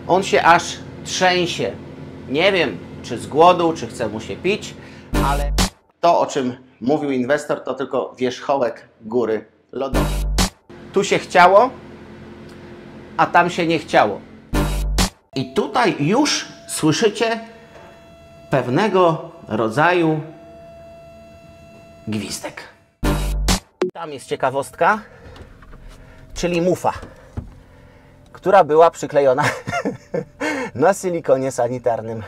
On się aż trzęsie. Nie wiem, czy z głodu, czy chce mu się pić, ale to, o czym mówił inwestor, to tylko wierzchołek góry lodowej. Tu się chciało, a tam się nie chciało. I tutaj już słyszycie pewnego rodzaju gwizdek. Tam jest ciekawostka, czyli mufa, która była przyklejona na silikonie sanitarnym.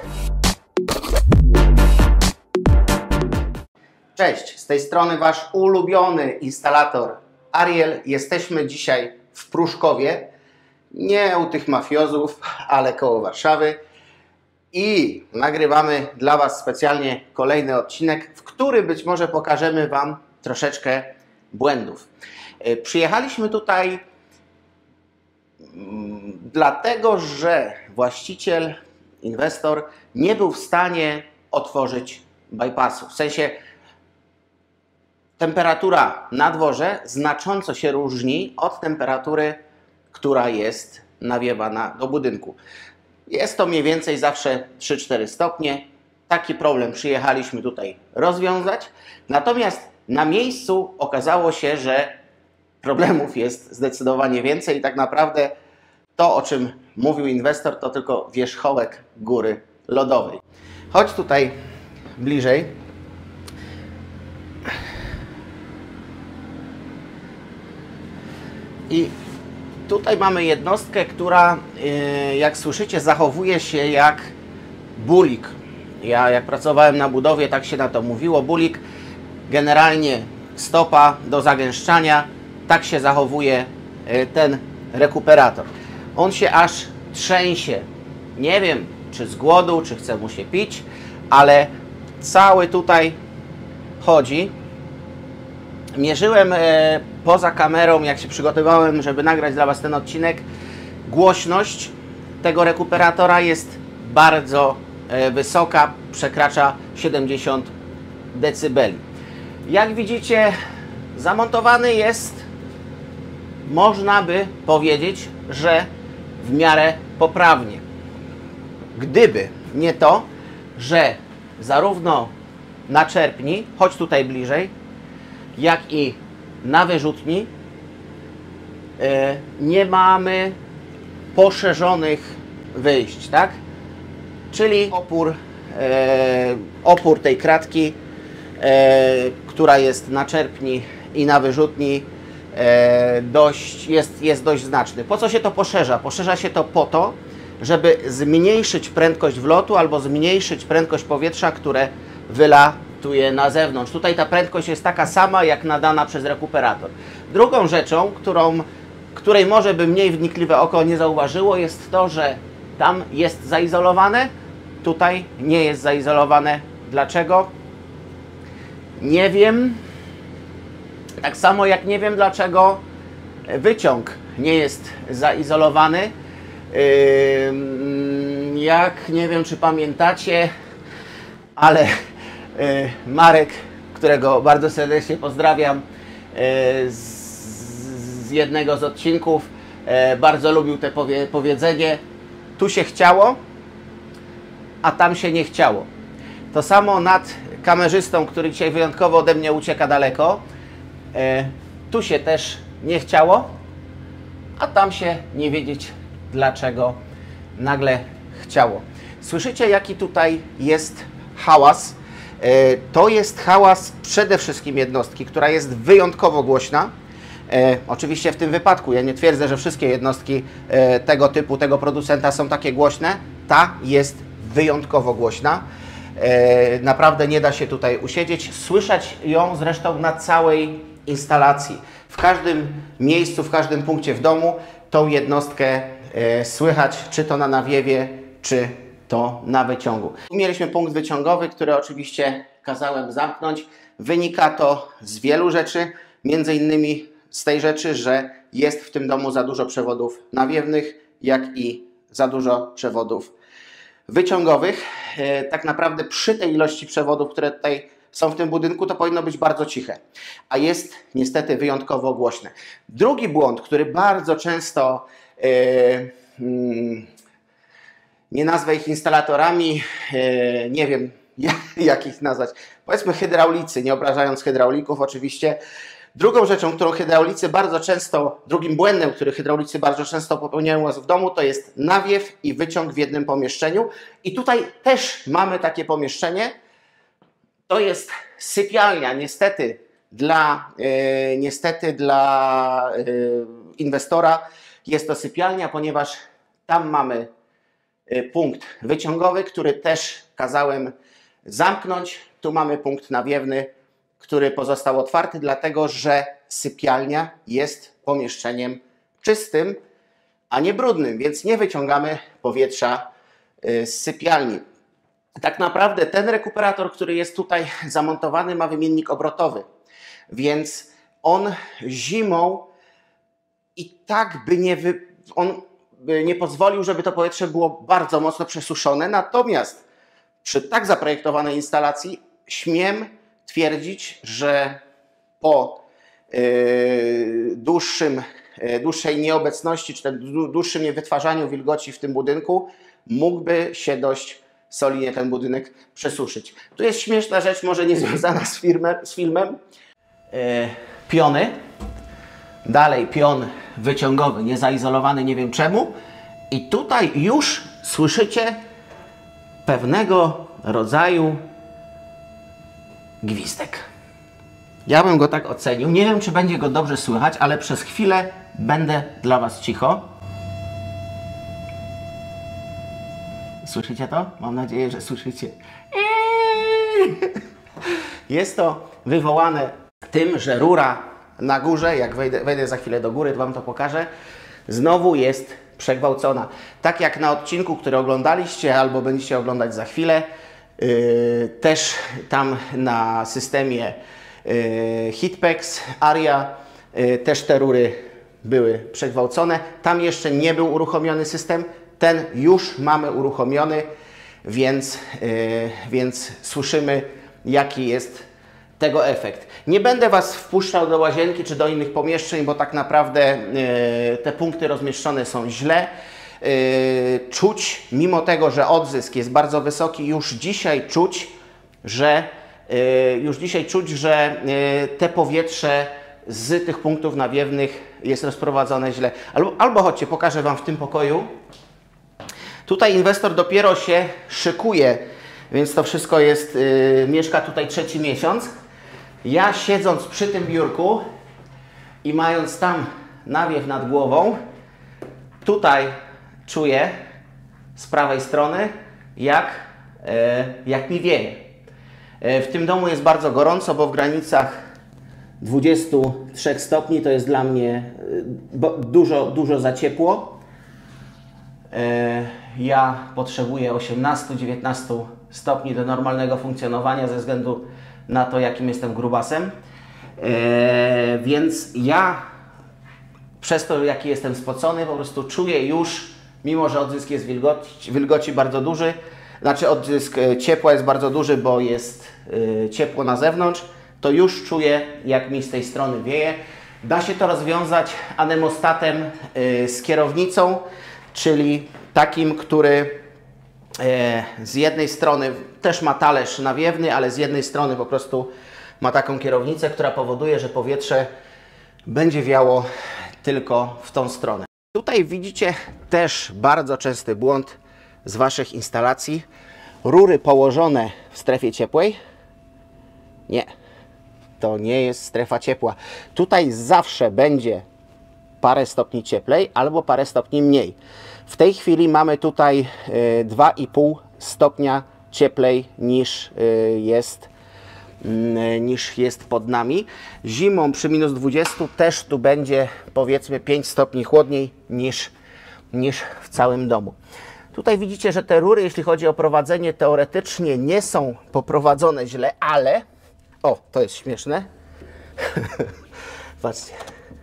Cześć, z tej strony Wasz ulubiony instalator Ariel. Jesteśmy dzisiaj w Pruszkowie, nie u tych mafiozów, ale koło Warszawy. I nagrywamy dla Was specjalnie kolejny odcinek, w którym być może pokażemy Wam troszeczkę błędów. Przyjechaliśmy tutaj dlatego, że właściciel, inwestor nie był w stanie otworzyć bypassu. W sensie temperatura na dworze znacząco się różni od temperatury, która jest nawiewana do budynku. Jest to mniej więcej zawsze 3-4 stopnie. Taki problem przyjechaliśmy tutaj rozwiązać. Natomiast na miejscu okazało się, że problemów jest zdecydowanie więcej i tak naprawdę to, o czym mówił inwestor, to tylko wierzchołek góry lodowej. Chodź tutaj bliżej. I tutaj mamy jednostkę, która, jak słyszycie, zachowuje się jak bulik. Ja jak pracowałem na budowie, tak się na to mówiło. Bulik, generalnie stopa do zagęszczania, tak się zachowuje ten rekuperator. On się aż trzęsie. Nie wiem, czy z głodu, czy chce mu się pić, ale cały tutaj chodzi. Mierzyłem poza kamerą, jak się przygotowałem, żeby nagrać dla Was ten odcinek. Głośność tego rekuperatora jest bardzo wysoka, przekracza 70 dB. Jak widzicie, zamontowany jest, można by powiedzieć, że w miarę poprawnie. Gdyby nie to, że zarówno na czerpni, chodź tutaj bliżej, jak i na wyrzutni nie mamy poszerzonych wyjść, tak? Czyli opór tej kratki, która jest na czerpni i na wyrzutni, jest dość znaczny. Po co się to poszerza? Poszerza się to po to, żeby zmniejszyć prędkość wlotu albo zmniejszyć prędkość powietrza, które wylatuje na zewnątrz. Tutaj ta prędkość jest taka sama, jak nadana przez rekuperator. Drugą rzeczą, której może by mniej wnikliwe oko nie zauważyło, jest to, że tam jest zaizolowane, tutaj nie jest zaizolowane. Dlaczego? Nie wiem. Tak samo jak nie wiem, dlaczego wyciąg nie jest zaizolowany. Jak nie wiem, czy pamiętacie, ale Marek, którego bardzo serdecznie pozdrawiam, z jednego z odcinków, bardzo lubił te powiedzenie: tu się chciało, a tam się nie chciało. To samo nad kamerzystą, który dzisiaj wyjątkowo ode mnie ucieka daleko. Tu się też nie chciało, a tam się nie wiedzieć dlaczego nagle chciało. Słyszycie, jaki tutaj jest hałas? To jest hałas przede wszystkim jednostki, która jest wyjątkowo głośna. Oczywiście w tym wypadku, ja nie twierdzę, że wszystkie jednostki tego typu, tego producenta są takie głośne. Ta jest wyjątkowo głośna. Naprawdę nie da się tutaj usiedzieć. Słyszeć ją zresztą na całej instalacji. W każdym miejscu, w każdym punkcie w domu tą jednostkę słychać, czy to na nawiewie, czy to na wyciągu. Mieliśmy punkt wyciągowy, który oczywiście kazałem zamknąć. Wynika to z wielu rzeczy, między innymi z tej rzeczy, że jest w tym domu za dużo przewodów nawiewnych, jak i za dużo przewodów wyciągowych. Tak naprawdę przy tej ilości przewodów, które tutaj są w tym budynku, to powinno być bardzo ciche, a jest niestety wyjątkowo głośne. Drugi błąd, który bardzo często nie nazwę ich instalatorami, nie wiem jak ich nazwać, powiedzmy hydraulicy, nie obrażając hydraulików oczywiście. Drugą rzeczą, którą hydraulicy bardzo często, drugim błędem, który hydraulicy bardzo często popełniają u nas w domu, to jest nawiew i wyciąg w jednym pomieszczeniu. I tutaj też mamy takie pomieszczenie. To jest sypialnia, niestety dla inwestora jest to sypialnia, ponieważ tam mamy punkt wyciągowy, który też kazałem zamknąć. Tu mamy punkt nawiewny, który pozostał otwarty, dlatego że sypialnia jest pomieszczeniem czystym, a nie brudnym, więc nie wyciągamy powietrza z sypialni. Tak naprawdę ten rekuperator, który jest tutaj zamontowany, ma wymiennik obrotowy, więc on zimą i tak on by nie pozwolił, żeby to powietrze było bardzo mocno przesuszone. Natomiast przy tak zaprojektowanej instalacji śmiem twierdzić, że po dłuższej nieobecności, czy dłuższym niewytwarzaniu wilgoci w tym budynku mógłby się dość solidnie ten budynek przesuszyć. Tu jest śmieszna rzecz, może nie związana z filmem. Piony. Dalej pion wyciągowy, niezaizolowany, nie wiem czemu. I tutaj już słyszycie pewnego rodzaju gwizdek. Ja bym go tak ocenił. Nie wiem, czy będzie go dobrze słychać, ale przez chwilę będę dla Was cicho. Słyszycie to? Mam nadzieję, że słyszycie. Jest to wywołane tym, że rura na górze, jak wejdę za chwilę do góry, to Wam to pokażę, znowu jest przegwałcona. Tak jak na odcinku, który oglądaliście albo będziecie oglądać za chwilę, też tam na systemie Heatpex, Aria, też te rury były przegwałcone. Tam jeszcze nie był uruchomiony system, ten już mamy uruchomiony, więc słyszymy, jaki jest tego efekt. Nie będę Was wpuszczał do łazienki czy do innych pomieszczeń, bo tak naprawdę te punkty rozmieszczone są źle. Czuć, mimo tego, że odzysk jest bardzo wysoki, już dzisiaj czuć, że te powietrze z tych punktów nawiewnych jest rozprowadzone źle. Albo chodźcie, pokażę Wam w tym pokoju. Tutaj inwestor dopiero się szykuje, więc to wszystko jest, mieszka tutaj 3. miesiąc. Ja siedząc przy tym biurku i mając tam nawiew nad głową, tutaj czuję z prawej strony, jak mi wieje. W tym domu jest bardzo gorąco, bo w granicach 23 stopni to jest dla mnie dużo za ciepło. Ja potrzebuję 18-19 stopni do normalnego funkcjonowania ze względu na to, jakim jestem grubasem. Więc ja przez to, jaki jestem spocony, po prostu czuję już, mimo że odzysk jest wilgoci bardzo duży, znaczy odzysk ciepła jest bardzo duży, bo jest ciepło na zewnątrz, to już czuję, jak mi z tej strony wieje. Da się to rozwiązać anemostatem z kierownicą, czyli takim, który z jednej strony też ma talerz nawiewny, ale z jednej strony po prostu ma taką kierownicę, która powoduje, że powietrze będzie wiało tylko w tą stronę. Tutaj widzicie też bardzo częsty błąd z Waszych instalacji. Rury położone w strefie ciepłej. Nie, to nie jest strefa ciepła. Tutaj zawsze będzie parę stopni cieplej albo parę stopni mniej. W tej chwili mamy tutaj 2,5 stopnia cieplej niż jest pod nami. Zimą przy minus 20 też tu będzie powiedzmy 5 stopni chłodniej niż w całym domu. Tutaj widzicie, że te rury, jeśli chodzi o prowadzenie, teoretycznie nie są poprowadzone źle, ale... O, to jest śmieszne. Patrzcie.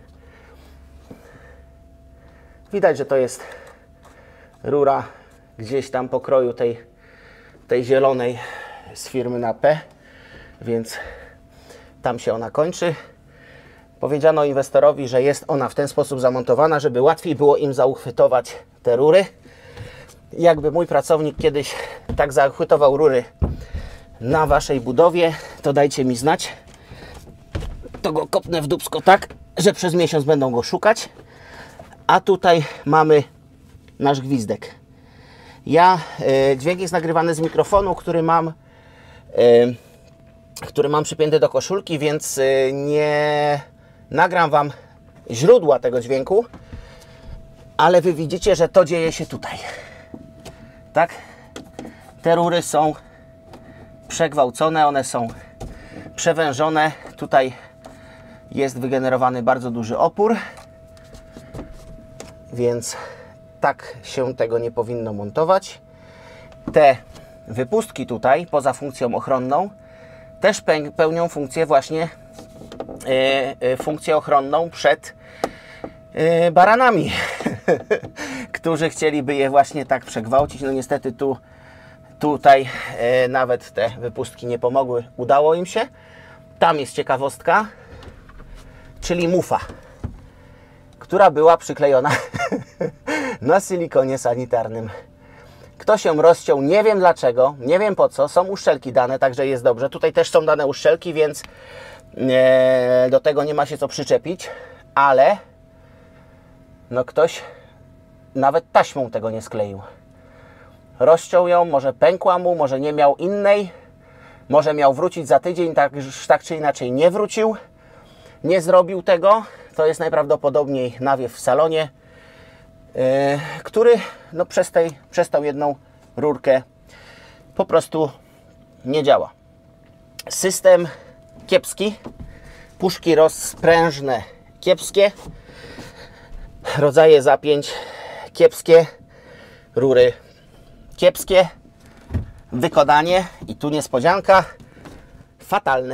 Widać, że to jest rura gdzieś tam pokroju tej zielonej z firmy na P, więc tam się ona kończy. Powiedziano inwestorowi, że jest ona w ten sposób zamontowana, żeby łatwiej było im zauchwytować te rury. jakby mój pracownik kiedyś tak zachwytował rury na Waszej budowie, to dajcie mi znać. To go kopnę w dupsko tak, że przez miesiąc będą go szukać. A tutaj mamy nasz gwizdek. Dźwięk jest nagrywany z mikrofonu, który mam przypięty do koszulki, więc nie nagram Wam źródła tego dźwięku, ale Wy widzicie, że to dzieje się tutaj. Tak? Te rury są przegwałcone, one są przewężone. Tutaj jest wygenerowany bardzo duży opór, więc tak się tego nie powinno montować. Te wypustki tutaj, poza funkcją ochronną, też pełnią funkcję właśnie funkcję ochronną przed baranami, którzy chcieliby je właśnie tak przegwałcić. No niestety tutaj nawet te wypustki nie pomogły, udało im się. Tam jest ciekawostka, czyli mufa, która była przyklejona na silikonie sanitarnym. Ktoś ją rozciął, nie wiem dlaczego, nie wiem po co, są uszczelki dane, także jest dobrze. Tutaj też są dane uszczelki, więc do tego nie ma się co przyczepić, ale no ktoś nawet taśmą tego nie skleił. Rozciął ją, może pękła mu, może nie miał innej, może miał wrócić za tydzień, tak czy inaczej nie wrócił, nie zrobił tego. To jest najprawdopodobniej nawiew w salonie, który no przez tą jedną rurkę po prostu nie działa. System kiepski, puszki rozprężne kiepskie, rodzaje zapięć kiepskie, rury kiepskie, wykonanie i tu niespodzianka, fatalne.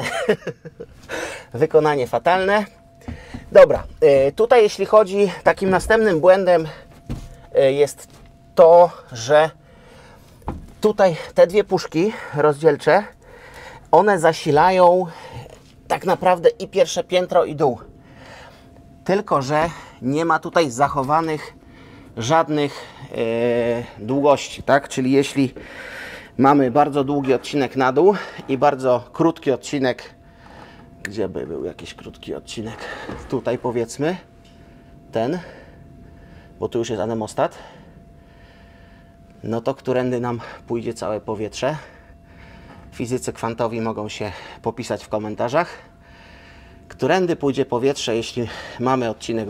Wykonanie fatalne. Dobra, tutaj jeśli chodzi, takim następnym błędem jest to, że tutaj te dwie puszki rozdzielcze, one zasilają tak naprawdę i pierwsze piętro i dół. Tylko że nie ma tutaj zachowanych żadnych długości, tak? Czyli jeśli mamy bardzo długi odcinek na dół i bardzo krótki odcinek, gdzie by był jakiś krótki odcinek? Tutaj powiedzmy, ten, bo tu już jest anemostat, no to którędy nam pójdzie całe powietrze? Fizycy kwantowi mogą się popisać w komentarzach. Którędy pójdzie powietrze, jeśli mamy odcinek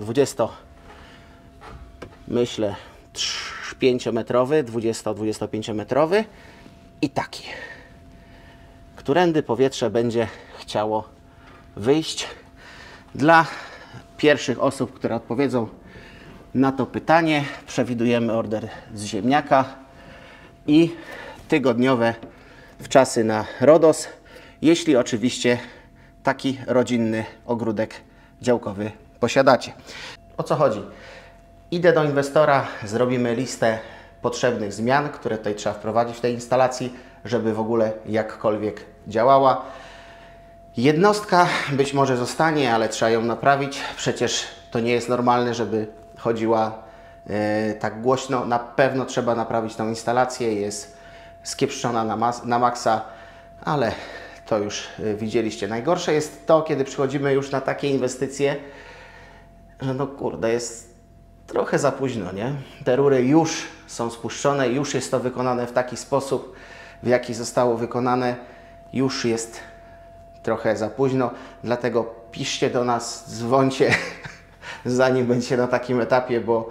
5-metrowy, 20-25 metrowy i taki. Którędy powietrze będzie chciało wyjść? Dla pierwszych osób, które odpowiedzą na to pytanie, przewidujemy order z ziemniaka i tygodniowe wczasy na RODOS, jeśli oczywiście taki rodzinny ogródek działkowy posiadacie. O co chodzi? Idę do inwestora, zrobimy listę potrzebnych zmian, które tutaj trzeba wprowadzić w tej instalacji, żeby w ogóle jakkolwiek działała. Jednostka być może zostanie, ale trzeba ją naprawić. Przecież to nie jest normalne, żeby chodziła tak głośno. Na pewno trzeba naprawić tą instalację. Jest skiepszona na maksa, ale to już widzieliście. Najgorsze jest to, kiedy przychodzimy już na takie inwestycje, że no kurde, jest trochę za późno, nie? Te rury już są spuszczone, już jest to wykonane w taki sposób, w jaki zostało wykonane. Już jest trochę za późno, dlatego piszcie do nas, dzwońcie, zanim będziecie na takim etapie, bo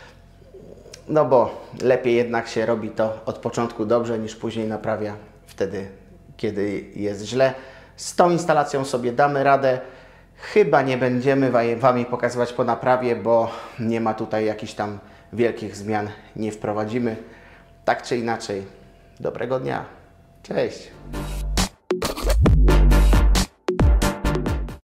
lepiej jednak się robi to od początku dobrze, niż później naprawia wtedy, kiedy jest źle. Z tą instalacją sobie damy radę. Chyba nie będziemy Wam pokazywać po naprawie, bo nie ma tutaj jakichś tam wielkich zmian, nie wprowadzimy. Tak czy inaczej, dobrego dnia. Cześć!